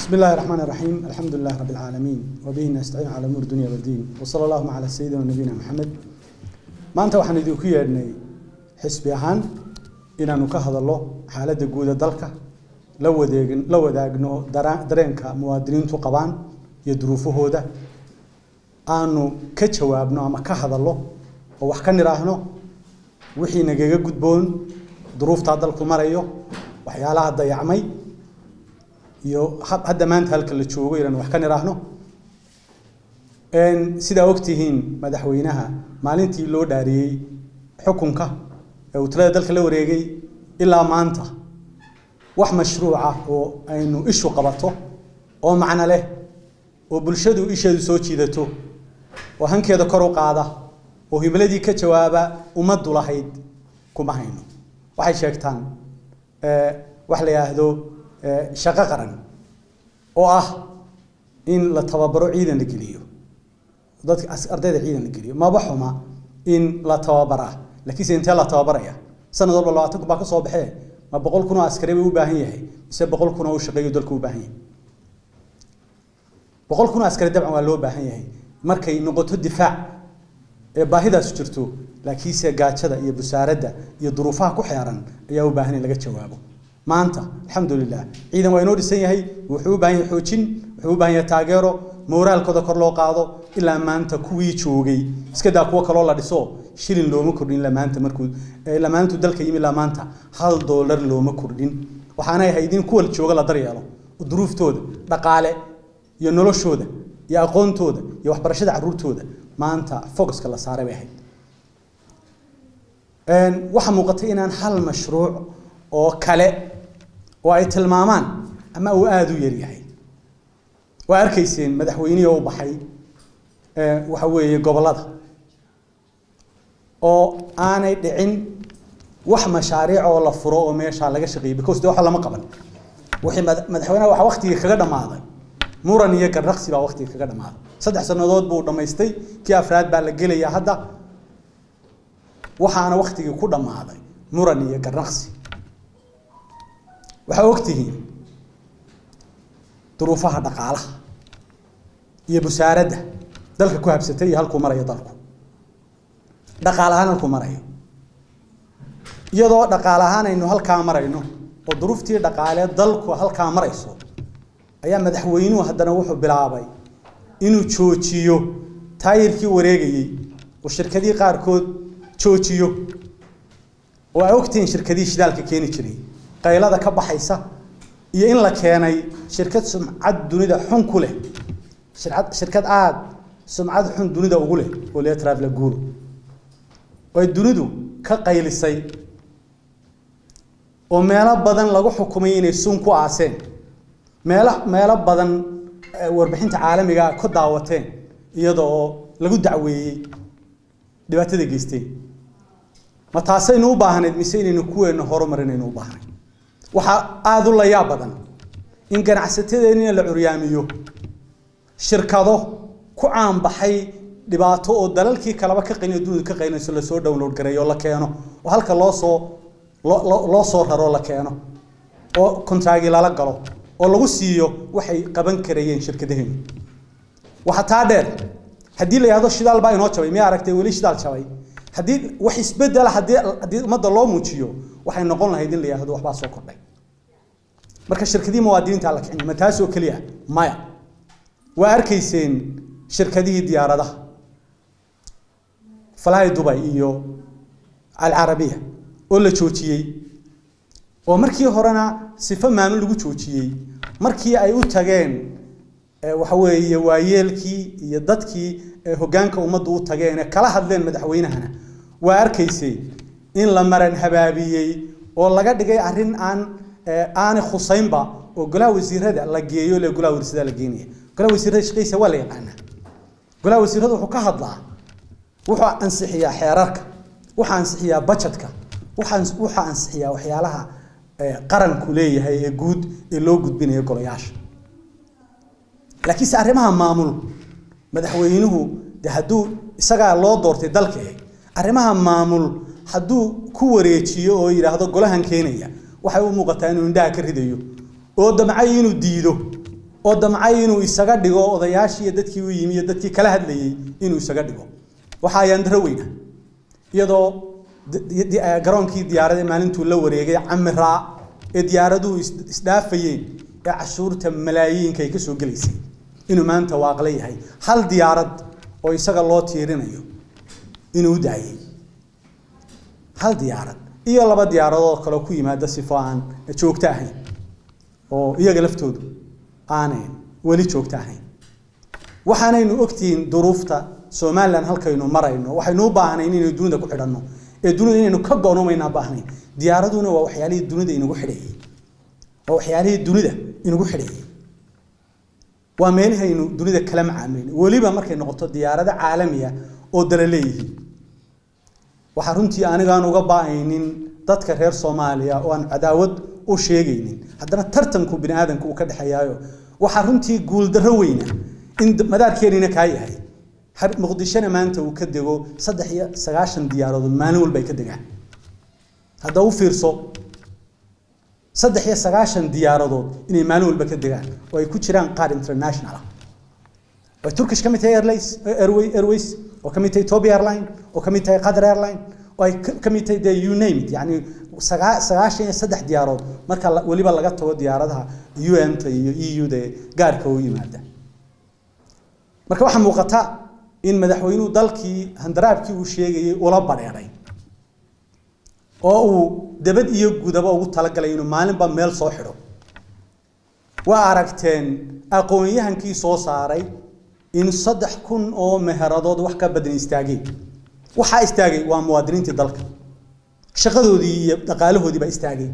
بسم الله الرحمن الرحيم الحمد لله رب العالمين وبه نستعين على أمور الدنيا والدين وصلى الله على سيدنا ونبينا محمد ما أنت وحنا ذوقيا إن حسبي أهان إن أنو كهذا الله حالة جودة ذلك لو داعنا درينك موادين تقبان يدروفه هذا أنو كتشوابنا أما كهذا الله وحكنا راهنا وحين جاء جودبون ظروف تعدل كماريو وحيالها ضيعمي iyo hadda maanta halka la joogo inaan wax ka niraahno sida waqtigiin madaxweynaha maalintii loo dhaariyay xukunka ee uu talada dalka la wareegay ilaa maanta wax mashruuc ah oo aynu ishu qabato oo macna leh oo bulshadu isheedu soo jiidato oo hankeeda kor u qaada oo himladii ka jawaaba umadu lahayd kuma hayno waxay sheegtaan wax la yiraahdo shaqo qaran oo ah in la tababaro ciidan la geliyo dadka ardayda ciidan la geliyo ma baxuma in la tababara laakiin inta la tababaraya sanad walba 20 baa ka soo baxay ma 100 kun oo askari u baahan yahay mise 100 kun oo shaqeeyo dalku u baahan yahay 100 kun oo askari dabcan waa loo baahan yahay markay noqoto difaac ee baahidaas jirto laakiin se gaajada iyo busaaradda iyo duruufaha ku xeeran ayaa u baahan in laga jawaabo maanta alxamdulillah ciidan waa inoo dhisan yahay wuxuu u baahan yahay xoojin wuxuu u baahan yahay taageero moraalkooda kor loo qaado ilaa maanta kuwii joogay iska daa kuwa kale oo la dhiso shilin looma kordhin la maanta markuu la maanta dalka yimi la maanta $1 looma kordhin waxaana ay haydin kuwa jooga la daryeelo duruuftooda dhaqaale iyo noloshooda iyo aqoontooda iyo waxbarashada carruurtooda maanta focuska la saaray bay ahayd waxa muuqatay inaan hal mashruuc oo kale oo ay tilmaamaan ama uu aad u yar yahay waa arkayseen madaxweynaha oo baxay waxa weeye gobolada oo aanay dhicin wax mashaariic oo la furo oo meesha laga shaqeeyo because waxa lama qaban wixii madaxweynaha waxa waqtiga kaga dhamaaday muran iyo garnaqsi baa waqtiga kaga dhamaaday 3 sanadood buu dhameystay kii afraad baa la gelaya hadda waxaana waqtiga ku dhamaaday muran iyo garnaqsi waxa waqtigiin duruufaha dhaqaalaha iyo busaaradda dalka ku habsatay halku marayo dalku dhaqaalahan halku marayo iyadoo dhaqaalahan aynu halka marayno oo duruuftii dhaqaale dalku halka marayso ayaa madaxweynuhu haddana wuxuu bilaabay inuu joojiyo taayirkii wareegayay oo shirkadii qaar kood joojiyo oo ay ogtiin shirkadii shidaalka keeni jiray qaylada ka baxaysa iyo in la keenay shirkad sumcad dunida xun ku leh shirkad aad sumcad xun dunida ugu leh oo la travel guru oo dunidu ka qaylisay oo meelo badan lagu xukumay inay sun ku aaseen meelo badan warbixinta caalamiga ka daawateen iyadoo lagu dacweeyay dhibaatada geystay ma taasaynu u baahnayd mise inaynu kuweena horumarinaynu u baahnayd waxa aad u la yaab badan in ganacsatada la curyaamiyo shirkado ku caan baxay dhibaato oo dalalkii kalaba ka qeynay dunida ka qeynayso la soo download gareeyo la keeno oo halka loo soo raro la keeno oo kontraagi la galo oo lagu siiyo waxay qaban karayeen shirkadaheenu waxa taa dheer hadii la yiraahdo shidaal baa inoo jabay ma aragtay wali shidaal jabay hadii wax isbedel hadii umada loo muujiyo waxay noqon lahayd in la yiraahdo waxba soo kordhay marka shirkadii muwaadiniinta la kicin ma taas oo kaliya maya waa arkayseen shirkadii diyaaradaha Fly Dubai iyo Al Arabiya oo la joojiyay oo markii horena sifa maamul lagu joojiyay markii ay u tageen waxa weeye waayeelkii iyo dadkii hoggaanka umadu u tageen kala hadleen madaxweynahana waa arkaysay in la maran habaabiyay oo laga dhigay arin aan khusaynba oo golaha wasiirada la geeyo le golaha wasiirada la geenay golaha wasiirada shaqeysa waa la yaqaan golaha wasiirada wuxuu ka hadlaa wuxuu ansixiyaa xeerarka wuxuu ansixiyaa budgetka wuxuu ansixiyaa waxyaalaha qaranku leeyahay ee guud ee loo gudbinayo golayaasha laakiin arrimaha maamul madaxweynuhu haduu isaga loo doortay dalka arrimaha maamul haduu ku wareejiyo oo yiraahdo golahan keenaya waxay u muuqataa inuu indhaha ka ridayo oo damcay inuu diido oo damcay inuu isaga dhigo odayaashii dadkii u yimi dadkii kala hadlayay inuu isaga dhigo waxa ayaan daro weyna iyadoo garoonkii diyaarada maalintuu la wareegay Camira ee diyaaradu isdaafayeen ee cashuurta malaayiinka ay ka soo galeysay inuu maanta waaqlay yahay hal diyaarad oo isaga loo tiirinayo inuu daayay hal diyaarad iyo laba diyaaradood kale ku yimaada sifaan joogta ahayn oo iyaga laftoodu aaneen wali joogta ahayn waxaanaynu ogtiin duruufta Soomaaliland halkaynu marayno waxaynu u baahnayn inaynu dunida ku xidhanno ee dunida inaynu ka goonomayna baahnayn diyaaraduna waa waxyaalihii dunida inagu xidhayay oo waxyaalihii dunida inagu xidhayay waa meelahaynu dunida kala macaamilin waliba markay noqoto diyaarada caalamiga oo dalaleeyihiin waxa runtii anigaan uga baahaynin dadka reer Soomaaliya oo aan cadaawad u sheegaynin haddana tartanku bini'aadanku uu ka dhaxayaayo waxa runtii guul darro weyna in madaarkeenina ka yahay har Muqdishona maanta uu ka dego 390 diyaaradood maalin walba ay ka degaan hadda u fiirso 390 diyaaradood inay maalin walba ka degaan oo ay ku jiraan qaar international ah oo Turkish Committee Airways oo Committee Ethiopia Airline oo Committee Qatar Airline oo ay Committee the you name it yani 93 diyaarood marka waliba laga tago diyaaradaha UN iyo EU de gaarka u yimaada marka waxa muuqata in madaxweynuhu dalkii handaraabkii uu sheegay ula bareeray oo uu dabad iyo gudaba ugu talagalay inuu maalinba meel soo xidho waa aragteen aqoon-yahankii soo saaray in 3,000 oo meheradood wax ka badan istaagay waxa istaagay waa muwaadiniinta dalka shaqadoodii iyo dhaqaalahoodii ba istaagay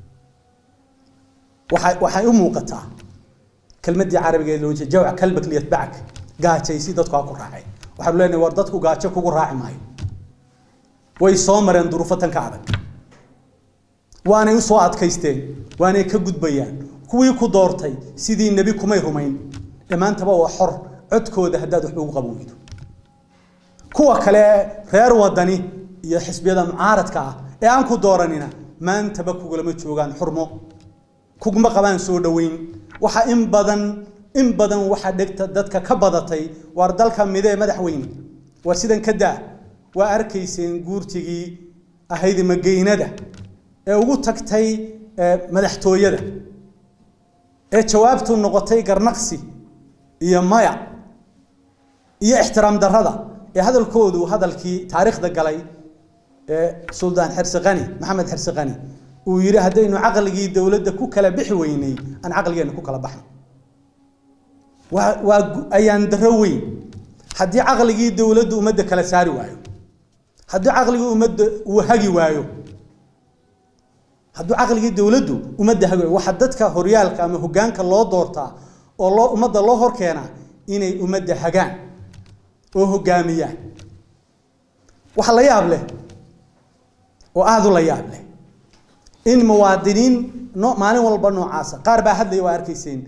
waxay u muuqataa kelmadii carabiga ee loo jeedo jawca kalbak liyatba'ak gaajaysi dadku ku raacay waxa leenahay war dadku gaajo kugu raaci maayo way soo mareen duruufatan ka adag waana u soo adkaysteen waana ka gudbayaan kuwii ku doortay sidii nabi kumay rumayn dhamaantaba waa xor codkooda hadaad wax ugu qabowdo kuwa kale reer wadani iyo xisbiyada mucaaradka ah ee aan ku dooranina maantaba kugulama joogan xurmo kuguma qabaan soo dhaweyn waxa in badan waxa dhigta dadka ka badatay war dalka midee madaxweyne war sidan ka daa waa arkayseen guurtigii ahayd mageynada ee ugu tagtay madaxtooyada ee jawaabtu noqotay garnaqsi iyo maya iyo ixtiraam darrada ee hadalkoodu hadalkii taariikhda galay ee Suldaan Xirsiqani Maxamed Xirsiqani uu yiri hadaynu aqligii dawladda ku kala bixi weynay aan aqligeena ku kala baxno waa ayaan darro weyn haddii aqligii dawladdu umada kala saari waayo haddii aqligii umada uu hagi waayo haddii aqligii dawladdu umada hagi waxa dadka horyaalka ama hogaanka loo doortaa oo loo umada loo hor keena inay umada hagaan oo hogaamiyaan waxa la yaab leh oo aad u la yaab leh in muwaadiniin maalin walba noocaas qaar baa hadlay waa arkayseen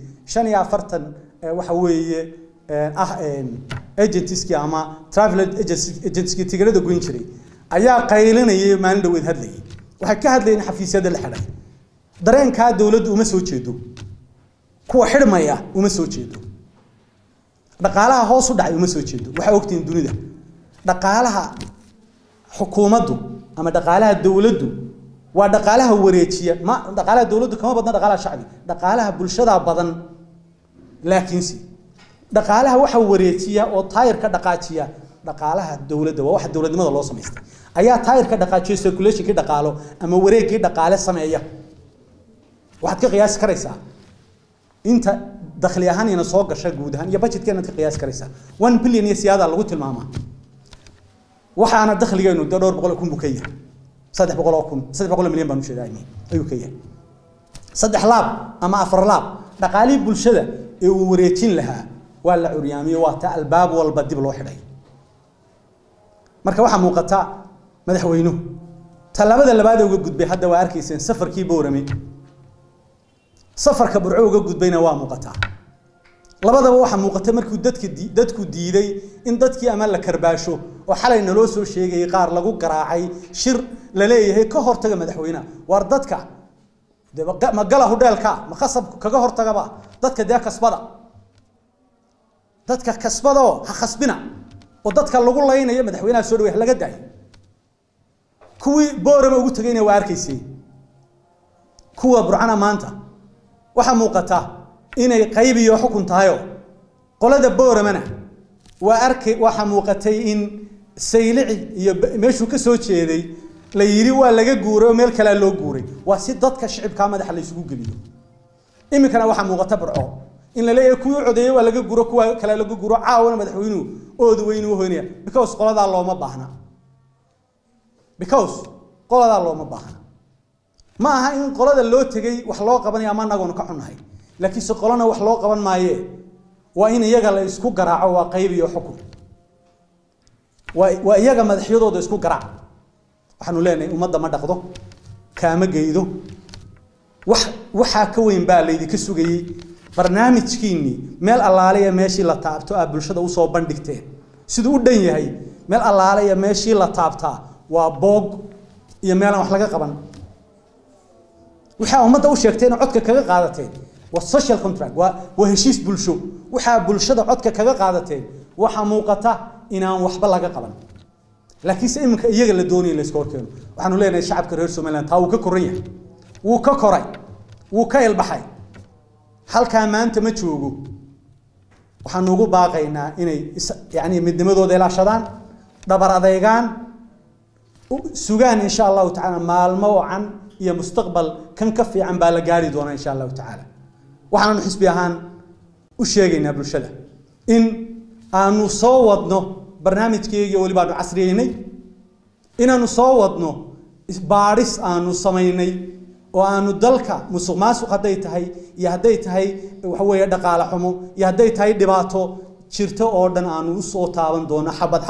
45 waxa weeye agencies ama travel agencies tigirada goyn jiray ayaa qaylinayay maalin dhaweed hadlayay waxa ka hadlayeen xafiisyada la xidhay dareenka dawladdu uma soo jeedo kuwa xidhmaya uma soo jeedo dhaqaalaha hoos u dhacay uma soo jeedo waxa ogtiin dunida dhaqaalaha xukuumaddu ama dhaqaalaha dawladdu waa dhaqaalaha wareejiya ma dhaqaalaha dawladdu kama badna dhaqaalaha shacbi dhaqaalaha bulshada badan laakiin si dhaqaalaha waxa wareejiya oo taayirka dhaqaajiya dhaqaalaha dawladda waa waxa dawladnimada loo sameystay ayaa taayirka dhaqaajiya circulation ki dhaqaalo ama wareegii dhaqaale sameeya waxaad ka qiyaas karaysaa inta dakhli ahaan ina soo gashay guud ahaan iyo budgetkeena ka qiyaas karaysaa 1 billion iyo siyaada lagu tilmaamaa waxaana dakhligeenu dhowr boqol kun buu ka yahay 300 milyan baan u sheegaynay ayuu ka yahay 3 laab ama 4 laab dhaqaalii bulshada ee uu wareejin lahaa waa la curyaamiyo waa ta albaab walba dib loo xidhay marka waxa muuqata madaxweynuhu talaabada labaad uga gudbay hadda waa arkayseen safarkii Boorame safarka Burco uga gudbayna waa muuqata labadaba waxa muuqata markuu dadku diiday in dadkii ama la karbaasho oo xalayna loo soo sheegay qaar lagu garaacay shir la leeyahay ka hortaga madaxweynaha war dadka ma gala hotelka ma khasab kaga hortagaba dadka deeq kasbada dadka kasbado ha khasbina oo dadka lagu laynayo madaxweynaha soo dhaweey laga daay kuwii boorama ugu tagayna waa arkaysay kuwa burcana maanta waxa muuqata inay qayb iyo xukun tahay qolada booramana waa arkay waxa muuqatay in saylici iyo meeshu ka soo jeeday la yiri waa laga guuray meel kale loo guuray waa si dadka shicibka madax la isugu geliyo imikana waxa muuqata burco in la leeyahay kuwa codeeyay waa laga guuro kuwa kale laga guuro caawana madaxweynuhu oodu weynu hoynaya because qolada looma baahna ma aha in qolada loo tagay wax loo qabanayo ama nagoon ka xunahay laakiin si qolana wax loo qaban maaye waa in iyaga la isku garaaco waa qayb iyo xukun waa iyaga madaxyadooda isku garaac waxaanu leenahay ummadda ma dhaqdo kaama geedo waxa ka weyn baa la idinka sugayay barnaamijkiini meel allaale iyo meeshii la taabto bulshada u soo bandhigteen sidoo u dhan yahay meel allaale iyo meeshii la taabtaa waa boog iyo meel aan wax laga qaban waxa ummadda u sheegteen codka kaga qaadateen waa social contract waa heshiis bulsho waxa bulshada codka kaga qaadateen waxa muuqata inaan waxba laga qaban laakiin se iminka iyaga la doonayay la iska horkeeno waxaanu leenahay shacabka reer Soomaaliland taa uu ka koran yahay wuu ka koray wuu ka ilbaxay halka maanta ma joogo waxaanu ugu baaqaynaa inay yani midnimadooda ilaashadaan dhabar adeegaan sugaan insha Allah ta'ala maalmo wacan iyo mustaqbal kan ka fiican baa la gaari doona insha Allah ta'ala waxaanu xisbi ahaan u sheegaynaa bulshada in aanu soo wadno barnaamijkeega wali baanu casriyeynay inaanu soo wadno isbaaris aanu sameynay oo aanu dalka musuqmaasuq haday tahay iyo haday tahay waxa weeye dhaqaale xumo iyo haday tahay dhibaato jirto oo dhan aanu u soo taaban doono xabad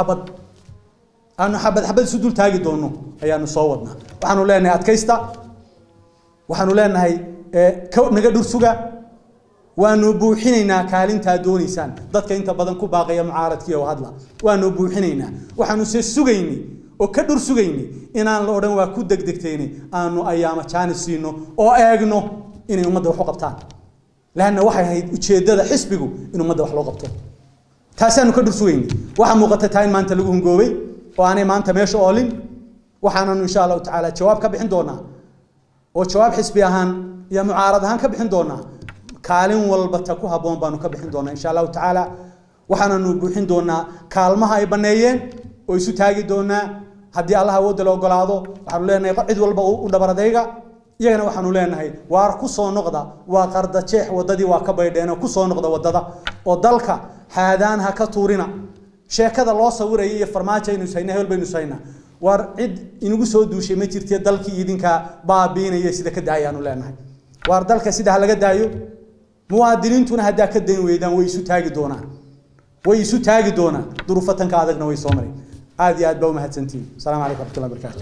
xabad isu dul taagi doono ayaanu soo wadnaa waxaanu leenahay adkaysta waxaanu leenahay naga dhursuga waanu buuxinaynaa kaalinta doonaysaan dadka inta badan ku baaqaya mucaaradkii oo hadla waanu buuxinaynaa waxaanu sugaynay oo ka dhursugaynay inaan la oran waa ku degdegteene aanu ayaama jaanisiino oo eegno inay ummadda wax u qabtaan laana waxay ahayd ujeedada xisbigu in ummadda wax loo qabto taasaanu ka dhursugaynay waxa muuqata taa in maanta lagu hungoobay oo aanay maanta meesha oolin waxaanu insha Allah ta'ala jawaab ka bixin doonaa oo jawaab xisbi ahaan iyo mucaarad ahaan ka bixin doonaa kaalin walba ta ku haboon baanu ka bixin doonaa insha Allah ta'ala waxaanu buuxin doonaa kaalmaha ay baneeyeen oo isu taagi doonaa hadii Allah awood loo ogolaado waxaanu leenahay cid walba u dhabaradayga iyagana waxaanu leenahay waar ku soo noqda waa qarda jeex wadadii waa ka baydheen oo ku soo noqda wadada oo dalka haadaan ha ka tuurina sheekada loo sawirayay iyo farmaajo inuu sayna hel baynu sayna war cid inagu soo duushay ma jirtay dalkii idinka baabiinaya sida ka daayaanu leenahay war dalka sida laga daayo muwaadiniintuna hadaa ka dayn weydaan way isu taagi doonaan duruufatanka adagna way soo maray aad iyo aad baa u mahadsantiin assalaamu calaykum warahmatullahi wabarakatuh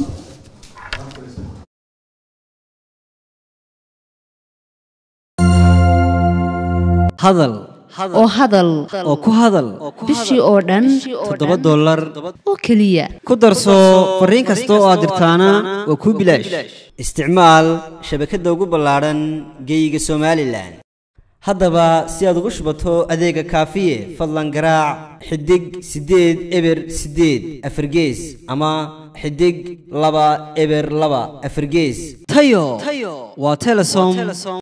hadal oo ku hadal bishii oo dhan $7 oo kaliya ku darso fariin kasta oo aad dirtaana waa ku bilaash isticmaal shabakadda ugu ballaaran geyga Soomaaliland haddaba si aad ugu shubato adeega kaafiye fadlan garaac xidig 8 eber 8 afargees ama xidig 2 eber 2 afargees tayo waa Telesom